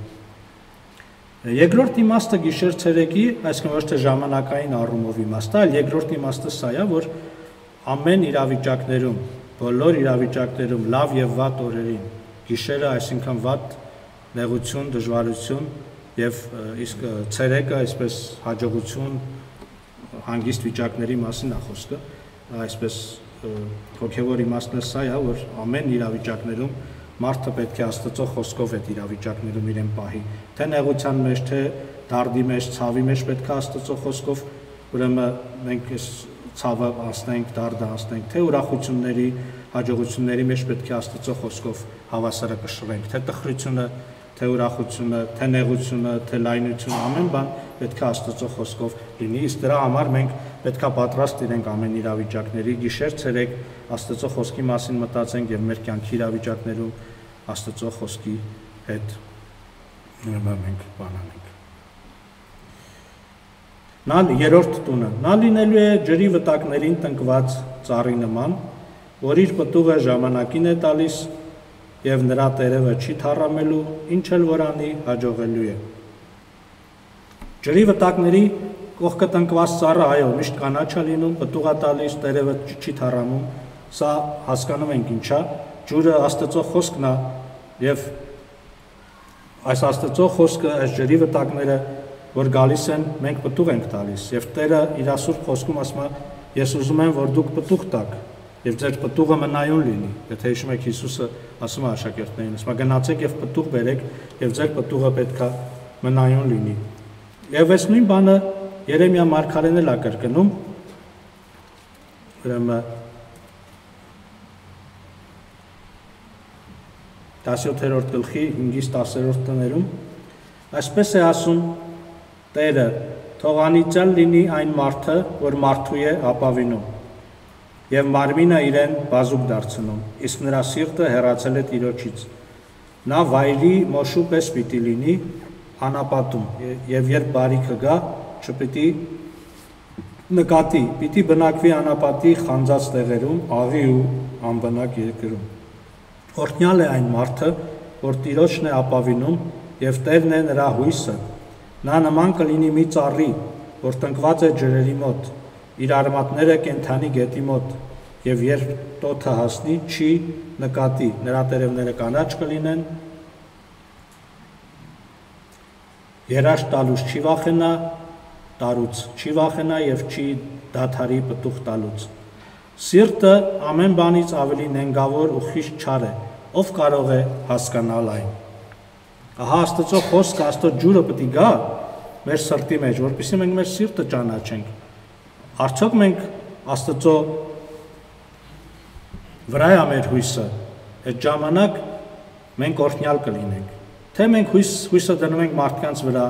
Երկրորդ իմաստը գիշեր ցերեկի, այսինքն ոչ թե ժամանակային առումով իմաստը, այլ երկրորդ իմաստը սա է, որ ամեն իրավիճակներում, բոլոր իրավիճակներում, լավ եւ վատ օրերին, գիշերը, այսինքն վատ, նեղություն, դժվարություն եւ իսկ ցերեկը, այսպես հաջողություն, հանգիստ վիճակների մասին է խոսքը, այսպես հոգեվոր իմաստն սա է, որ ամեն իրավիճակներում մարդը պետք է Աստծո խոսքով այդ իրավիճակներում իրեն պահի, թե նեղության մեջ, թե դարդի մեջ, ցավի մեջ պետք է Աստծո խոսքով, ուրեմն մենք այս ցավը անցնենք, դարդը անցնենք, թե ուրախությունների, հաջողությունների մեջ պետք է Աստծո խոսքով հավասարը կշռենք, թե տխրությունը, թե ուրախությունը, թե նեղությունը, թե լայնությունը, ամեն բան պետք է Աստծո խոսքով լինի, իսկ դրա համար մենք պետք է պատրաստ լինենք ամեն իրավիճակների, գիշեր ցերեկ Աստծո խոսքի մասին մտածենք եւ մեր կյանքի իրավիճակներում Աստծո խոսքի հետ մենք բանանենք։ Նա երրորդ տունը, նա լինելու է ջրի վտակներին տնկված ծառի նման, որ իր պտուղը ժամանակին է տալիս եւ նրա տերևը չի թառամելու, ինչ էլ որ անի հաջողելու է։ Ջրի վտակների կողքը տնկված ծառը, այո, միշտ կանաչ է լինում, պտուղ է տալիս, տերևը չի թառամում, սա հասկանում ենք ինչա, ջուրը Աստծո խոսքն է եւ այս Աստծո խոսքը, այս ջրի վտակները, որ գալիս են, մենք պտուղ ենք տալիս եւ Տերը իր ասուր խոսքում ասում է, ես ուզում եմ, որ դուք պտուղ տաք եւ ձեր պտուղը մնայուն լինի։ Եթե հիշում եք Հիսուսը ասում է աշակերտներին, ասում է գնացեք եւ պտուղ բերեք եւ ձեր պտուղը պետքա մնայուն լինի։ Եվ այս նույն բանը Երեմիա մարգարեն էլ է կրկնում, ուրեմն տասնյոթերորդ գլխի հինգից տասերորդ տներում, այսպես է ասում Տերը, թող անիծյալ լինի այն մարդը, որ մարդու է ապավինում, եւ մարմինը իրեն բազուկ դարձնում, իսկ նրա սիրտը հեռացել է Տիրոջից։ Նա վայրի մոշու պես պիտի լինի, անապատում, եւ երբ բարիքը գա, չպիտի նկատի, պիտի բնակվի անապատի խանձած տեղերում, աղի ու անբնակ երկրում։ Օրհնյալ է այն մարդը, որ Տիրոջն է ապավինում եւ Տերն է նրա հույսը։ Նա նման կլինի մի ծառի, որ տնկված է ջրերի մոտ, իր արմատները կենթանի գետի մոտ, եւ երբ տոթը հասնի, չի նկատի, նրա տերևները կանաչ կլինեն, երաշտ տալուց չի վախենա, տարուց չի վախենա եւ չի դադարի պտուղ տալուց։ Սիրտը ամեն բանից ավելի նենգավոր ու խիստ չար է, ով կարող է հասկանալ այն։ Ահա Աստծո խոսքը, Աստծո ջուրը պետք է գա մեր սրտի մեջ, որպեսզի մենք մեր սիրտը ճանաչենք։ Արդյոք մենք Աստծո վրա է մեր հույսը, այդ ժամանակ մենք օրհնյալ կլինենք։ Թե մենք հույս, հույսը դնում ենք մարդկանց վրա,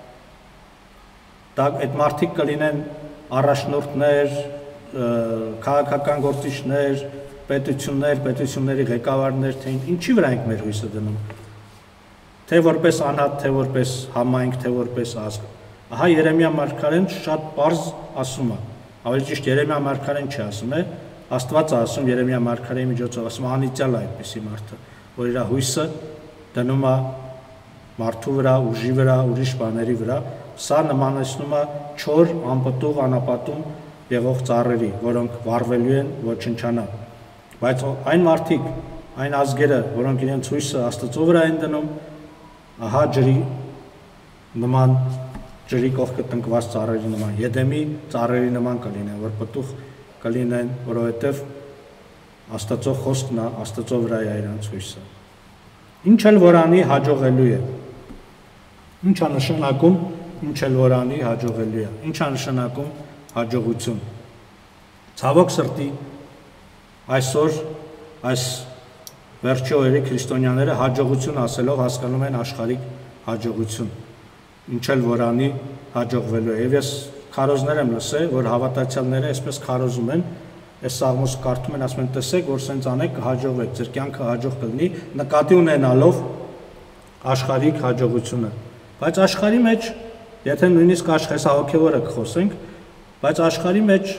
այդ մարդիկ կլինեն առաջնորդներ, քաղաքական գործիչներ, պետություններ, պետությունների ղեկավարներ, թե ինչի վրա ենք մեր հույսը դնում։ Թե որպես անհատ, թե որպես համայնք, թե որպես ազգ։ Ահա Երեմիա մարգարեն շատ պարզ ասում է, ավելի ճիշտ Երեմիա մարգարեն չի ասում, է Աստված է ասում Երեմիա մարգարեի միջոցով, ասում անիծյալ է այդպիսի մարդը, որ իր հույսը դնում է մարդու վրա, ուժի վրա, ուրիշ բաների վրա, սա նմանեցնում է չոր, անպտուղ, անապատում եղող ծառերի, որոնք վառվելու են ոչնչանալ։ Բայց այն մարդիկ, այն ազգերը, որոնք իրենց հույսը Աստծո վրա են դնում, ահա ջրի նման, ջրի կողքը տնկված ծառերի նման, Եդեմի ծառերի նման կլինեն, որ պտուղ կլինեն, որովհետև Աստծո խոսքն է, Աստծո վրա է իրենց հույսը։ Ինչ էլ որ անի հաջողելու է։ Ինչ է նշանակում, ինչ էլ որ անի հաջողելու է։ Ինչ է նշանակում հաջողություն։ Ցավոք սրտի այսօր այս վերջի օրերի քրիստոնյաները հաջողություն ասելով հասկանում են աշխարհիկ հաջողություն։ Ինչ էլ որ անի հաջողվելու է։ Եվ ես քարոզներ եմ լսել, որ հավատացյալները այսպես քարոզում են, այս սաղմոս կարդում են, ասում են, տեսեք, որ սենց անեք կհաջողվեք, ձեր կյանքը հաջող կլինի, նկատի ունենալով աշխարհիկ հաջողությունը։ Բայց աշխարհի մեջ, եթե նույնիսկ աշխարհի հոգևորը կխոսենք, բայց աշխարհի մեջ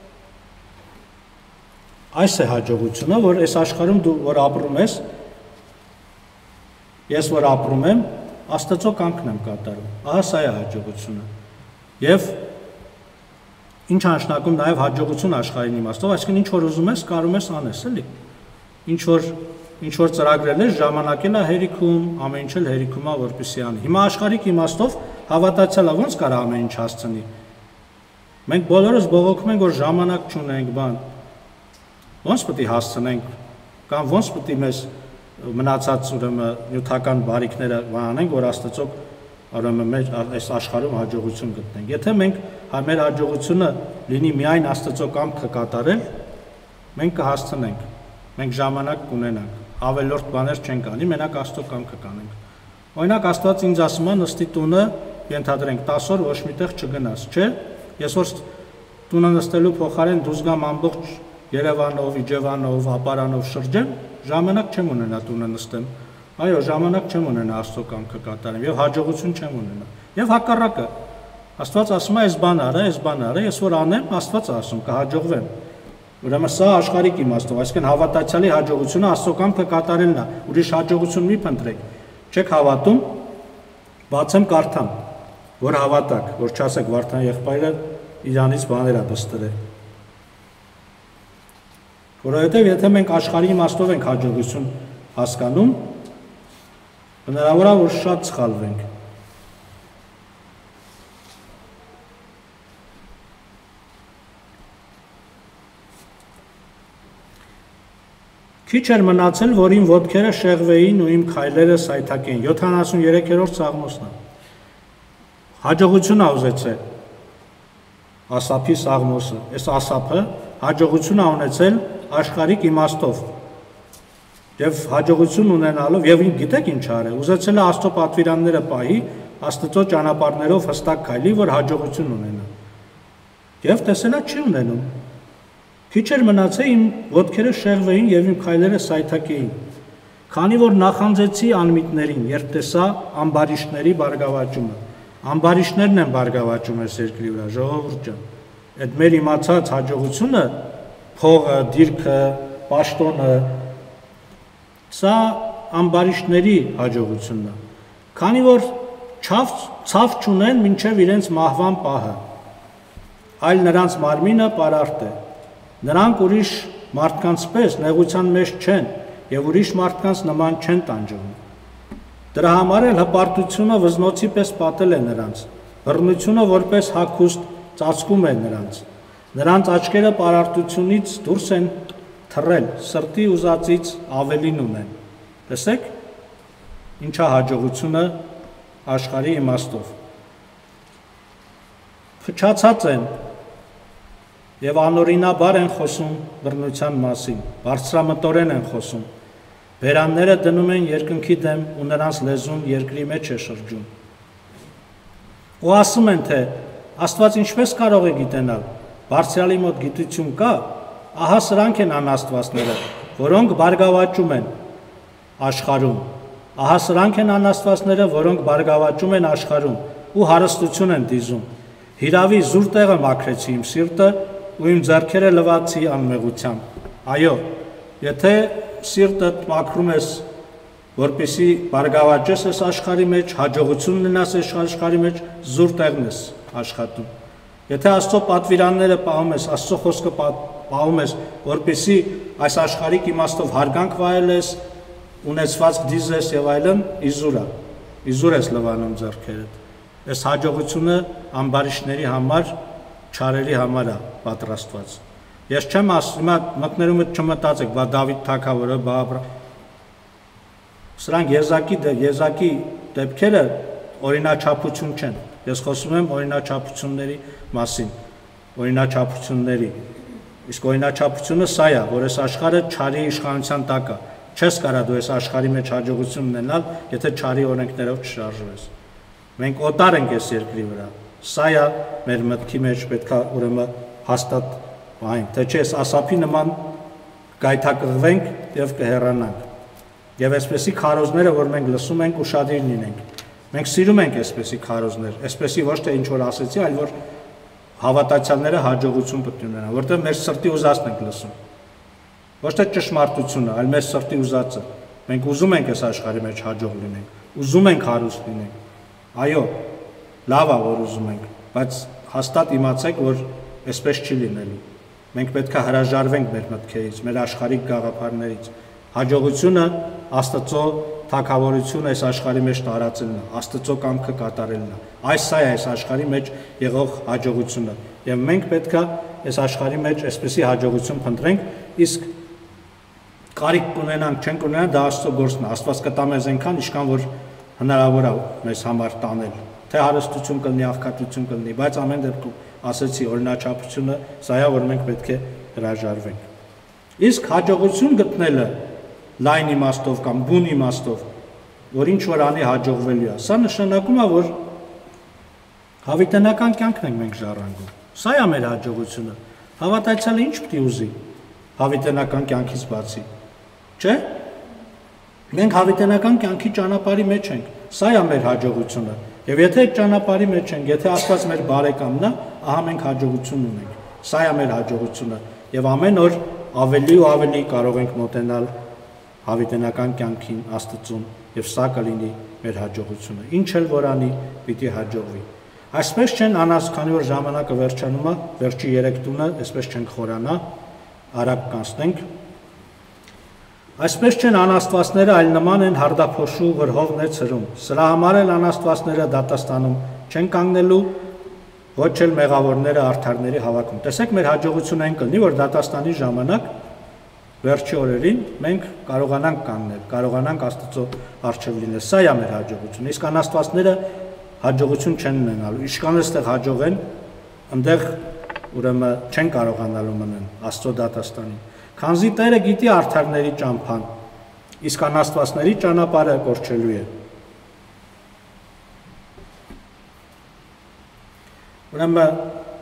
այս է հաջողությունը, որ այս աշխարհում դու որ ապրում ես, ես որ ապրում եմ, Աստծո կամքն եմ կատարում։ Ահա սա է հաջողությունը։ Եվ ինչ նշանակում նաև հաջողություն աշխարհին իմաստով, այսինքն ինչ որ ուզում ես, կարում ես անես, էլի։ Ինչ որ ինչ որ ծրագրել ես, ժամանակել է հերիքում, ամեն ինչ էլ հերիքում է, որպեսզի անի։ Հիմա աշխարհիկ իմաստով հավատացյալը ո՞նց կարա ամեն ինչ հասցնի։ Մենք բոլորս բողոքում ենք, որ ժամանակ չունենք, բան։ Ոնց պետք է հասցնենք, կամ ոնց պետք է մեզ մնացած ուրեմն նյութական բարիքները վանանենք, որ Աստծո ուրեմն մեր այս աշխարհում հաջողություն գտնենք։ Եթե մենք մեր հաջողությունը լինի միայն Աստծո կամքը կատարել, մենք կհասցնենք, մենք ժամանակ կունենանք, ավելորդ բաներ չենք անի, մենակ Աստծո կամքը կանենք։ Օրինակ Աստված ինձ ասում է նստի տունը, ենթադրենք տասը օր ոչ միտեղ չգնաս, չէ՞։ Ես որ տունը նստելու փոխարեն դուրս գամ ամբողջ Երևանով, Իջևանով, Ապարանով շրջեմ, ժամանակ չեմ ունենա տունը նստեմ։ Այո, ժամանակ չեմ ունենա Աստծո կամքը կատարեմ եւ հաջողություն չեմ ունենա։ Եվ հակառակը Աստված ասում է, այս բան արա, այս բան արա, ես որ անեմ, Աստված է ասում, կհաջողվեմ։ Ուրեմն սա աշխարհիկ իմաստով, այսինքն հավատացյալի հաջողությունը Աստծո կամքը կատարելն է։ Ուրիշ հաջողություն մի փնտրեք։ Չեք հավատում, բացեմ կարդամ, որ հավատակ, որ չասեք Վարդան եղբայրը իրանից բաներ է բստրել։ Որովհետև եթե մենք աշխարհի իմաստով ենք հաջողություն հասկանում, հնարավոր է, որ շատ սխալվենք։ Քիչ էր մնացել, որ իմ ոտքերը շեղվեին ու իմ քայլերը սայթաքեին։ յոթանասուններեքերորդ սաղմոսն է։ Հաջողություն է ուզեցել Ասափի սաղմոսը։ Այս Ասափը հաջողություն է ունեցել աշխարհիկ իմաստով։ Եվ հաջողություն ունենալով, եւ գիտեք ինչ արել, ուզեցել է Աստծո պատվիրանները պահի, Աստծո ճանապարհներով հստակ քայլի, որ հաջողություն ունենա։ Եվ տեսել է չի ունենում։ Քիչ էր մնացել իմ ոտքերը շեղվեին եւ իմ քայլերը սայթաքեին։ Քանի որ նախանձեցի անմիտներին, երբ տեսա ամբարիշտների բարգավաճումը։ Ամբարիշտներն են բարգավաճում այս երկրի վրա, ժողովուրդ ջան։ Այդ մեր իմացած հաջողությունը, փողը, դիրքը, պաշտոնը, սա ամբարիշտների հաջողությունն է։ Քանի որ ցավ ցավ չունեն մինչև իրենց մահվան պահը, այլ նրանց մարմինը պարարտ է։ Նրանք ուրիշ մարդկանց պես նեղության մեջ չեն եւ ուրիշ մարդկանց նման չեն տանջվում։ Դրա համար էլ հպարտությունը վզնոցի պես պատել է նրանց, բռնությունը որպես հագուստ ծածկում է նրանց։ Նրանց աչքերը պարարտությունից դուրս են թռել, սրտի ուզածից ավելին ունեն։ Տեսեք, ինչա հաջողությունը աշխարհի իմաստով։ Փչացած են եւ անօրինաբար են խոսում բռնության մասին, բարձրամտորեն են խոսում։ Բերանները դնում են երկնքի դեմ ու նրանց լեզուն երկրի մեջ է շրջում։ Ու ասում են, թե Աստված ինչպես կարող է գիտենալ, Բարձրյալի մոտ գիտություն կա, ահա սրանք են անաստվածները, որոնք բարգավաճում են աշխարհում։ Ահա սրանք են անաստվածները, որոնք բարգավաճում են աշխարհում ու հարստություն են դիզում։ Հիրավի զուր տեղը մաքրեցի իմ սիրտը ու իմ ձեռքերը լվացի անմեղությամբ։ Այո, եթե սիրտդ մաքրում ես, որպեսզի բարգավաճես այս աշխարհի մեջ, հաջողություն ունենաս այս աշխարհի մեջ, զուր տեղն ես աշխատում։ Եթե Աստծո պատվիրանները պահում ես, Աստծո խոսքը պահում ես, որպեսզի այս աշխարհիկ իմաստով հարգանք վայելես, ունեցվածք դիզես եւ այլն, իզուրա, իզուր ես լվանում ձեռքերդ։ Այս հաջողությունը ամբարիշների համար, չարերի համար է պատրաստված։ Ես չեմ ասում, հիմա մտներում չմտածեք, բա Դավիթ թագավորը, բա սրանք եզակի եզակի դեպքերը օրինաչափություն չեն։ Ես խոսում եմ օրինաչափությունների մասին, օրինաչափությունների։ Իսկ օրինաչափությունը սա է, որ այս աշխարհը չարի իշխանության տակ է։ Չես կարա դու այս աշխարհի մեջ հաջողություն ունենալ, եթե չարի օրենքներով չշարժվես։ Մենք օտար ենք այս երկրի վրա։ Սա է մեր մտքի մեջ պետք է ուրեմն հաստատ այն, թե չէ ասափի նման գայթակղվենք եւ կհեռանանք։ Եվ այսպեսի քարոզները, որ մենք լսում ենք, ուշադիր լինենք։ Մենք սիրում ենք այսպեսի քարոզներ, այսպեսի ոչ թե ինչ որ ասեցի, այլ որ հավատացյալները հաջողություն պետք է ունենան, որտեղ մեր սրտի ուզածն ենք լսում։ Ոչ թե ճշմարտությունը, այլ մեր սրտի ուզածը։ Մենք ուզում ենք այս աշխարհի մեջ հաջող լինենք, ուզում ենք հարուստ լինենք։ Այո, լավ է, որ ուզում ենք, բայց հաստատ իմացեք, որ այսպես չի լինելու։ Մենք պետք է հրաժարվենք մեր մտքերից, մեր աշխարհիկ գաղափարներից։ Հաջողությունը Աստծո թագավորությունը այս աշխարհի մեջ տարածելն է, Աստծո կամքը կատարելն է։ Այս սա է այս աշխարհի մեջ եղող հաջողությունը։ Եվ մենք պետք է այս աշխարհի մեջ այսպեսի հաջողություն փնտրենք, իսկ կարիք կունենանք, չենք ունենա, դա Աստծո գործն է։ Աստված կտա մեզ այնքան, ինչքան որ հնարավոր է մեզ համար տանել, թե հարստություն կլինի, աղքատություն կլինի, բայց ամեն դեպքում ասեցի օրինաչափությունը սա է, որ մենք պետք է հրաժարվենք։ Իսկ հաջողություն գտնելը լայն իմաստով կամ բուն իմաստով, որ ինչ որ անի հաջողվելու է, սա նշանակում է, որ հավիտենական կյանքն ենք մենք ժառանգում։ Սա է մեր հաջողությունը։ Հավատացյալը ինչ պետք է ուզի հավիտենական կյանքից բացի, չէ՞։ Մենք հավիտենական կյանքի ճանապարհի մեջ ենք։ Սա է մեր հաջողությունը։ Եվ եթե այդ ճանապարհի մեջ ենք, եթե Աստված մեր բարեկամն է, ահա մենք հաջողություն ունենք։ Սա է մեր հաջողությունը։ Եվ ամեն օր ավելի ու ավելի կարող ենք մոտենալ հավիտենական կյանքին, Աստծուն, եւ սա կլինի մեր հաջողությունը։ Ինչ էլ որ անի, պիտի հաջողվի։ Այսպես չեն անաս, քանի որ ժամանակը վերջանում է, վերջի երեք տունը, այսպես չենք խորանա, արագ կանցնենք։ Այսպես չեն անաստվածները, այլ նման են հարդափոշու, որ հովն է ցրում։ Սրա համար էլ անաստվածները դատաստանում չեն կանգնելու, ոչ էլ մեղավորները արդարների հավաքում։ Տեսեք, մեր հաջողությունը այն կլինի, որ դատաստանի ժամանակ վերջի օրերին մենք կարողանանք կանգնել, կարողանանք Աստծո առջև լինել։ Սա է մեր հաջողությունը։ Իսկ անաստվածները հաջողություն չեն ունենալու։ Ինչքան էստեղ հաջող են, այնտեղ ուրեմն չեն կարողանալու մնան Աստծո դատաստանին։ Քանզի Տերը գիտի արդարների ճամփան, իսկ անաստվածների ճանապարհը կորչելու է։ Ուրեմն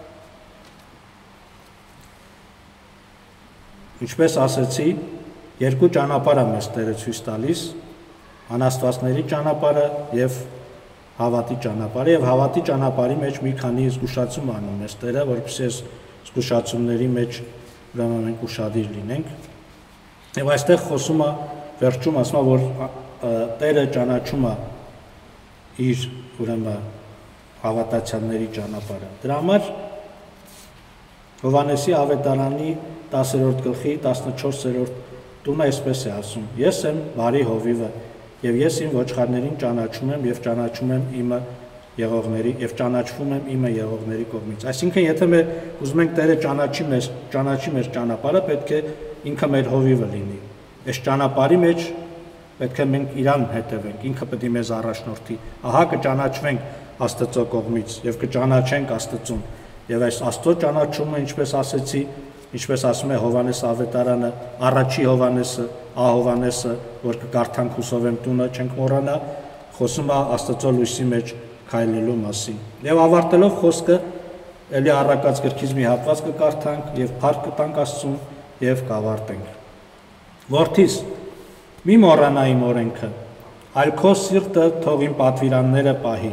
ինչպես ասեցի, երկու ճանապարհ է մեզ Տերը ցույց տալիս, անաստվածների ճանապարհը եւ հավատի ճանապարհը, եւ հավատի ճանապարհի մեջ մի քանի զգուշացում անում մեզ Տերը, որպեսզի այս զգուշացումների մեջ ուրեմն մենք ուշադիր լինենք։ Եվ այստեղ խոսում է վերջում ասում է, որ Տերը ճանաչում է իր ուրեմն հավատացյալների ճանապարհը։ Դրա համար Հովհաննեսի ավետարանի տասերորդ գլխի տասնչորսերորդ տունը այսպես է ասում. Ես եմ բարի հովիվը, եւ ես իմ ոչխարներին ճանաչում եմ եւ ճանաչում եմ իմը եղողների եւ ճանաչվում եմ իմը եղողների կողմից։ Այսինքն, եթե մենք ուզում ենք Տերը ճանաչի մեզ, ճանաչի մեր ճանապարհը, պետք է ինքը մեր հովիվը լինի։ Այս ճանապարհի մեջ պետք է մենք իրան հետևենք, ինքը պետք է մեզ առաջնորդի։ Ահա կճանաչվենք Աստծո կողմից եւ կճանաչենք Աստծուն։ Եվ այս Աստծո ճանաչումը, ինչպես ասեցի, ինչպես ասում է Հովհաննես ավետարանը, առաջի Հովհաննեսը, Ահովհաննեսը, որ կկարդանք հուսով եմ տունը, չենք մոռանա, խոսում է Աստծո լույսի մեջ քայլելու մասին։ Եվ ավարտելով խոսքը, ելի առակած գրքից մի հատված կկարդանք եւ փառք կտանք Աստծուն եւ կավարտենք։ Որդիս, մի մոռանա իմ օրենքը, այլ քո սիրտը թող իմ պատվիրանները պահի։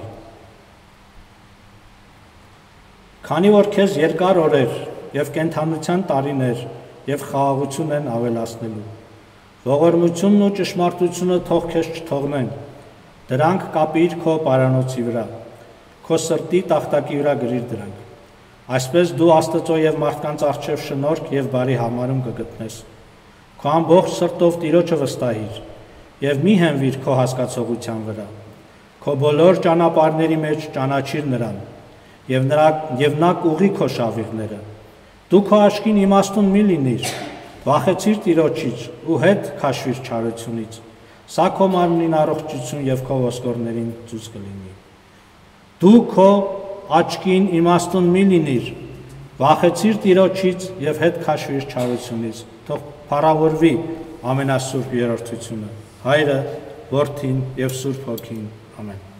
Քանի որ քեզ երկար օրեր եւ կենթանության տարիներ եւ խաղաղություն են ավելացնելու։ Ողորմությունն ու ճշմարտությունը թող քեզ չթողնեն։ Դրանք կապիր քո պարանոցի վրա, քո սրտի տախտակի վրա գրիր դրանք։ Այսպես դու Աստծո եւ մարդկանց առջեւ շնորհք եւ բարի համարում կգտնես։ Քո ամբողջ սրտով Տիրոջը վստահիր եւ մի հենվիր քո հասկացողության վրա։ Քո բոլոր ճանապարհների մեջ ճանաչիր նրան եւ նրա եւ նա կուղի քո շավիղները։ Դու քո աչքին իմաստուն մի լինիր, վախեցիր Տիրոջից ու հետ քաշվիր չարությունից։ Սա քո մարմնին առողջություն եւ քո ոսկորներին ցույց կլինի։ Դու քո աչքին իմաստուն մի լինիր, վախեցիր Տիրոջից եւ հետ քաշվիր չարությունից։ Թող փառավորվի ամենասուրբ երրորդությունը, Հայրը, Որդին եւ Սուրբ Հոգին։ Ամեն։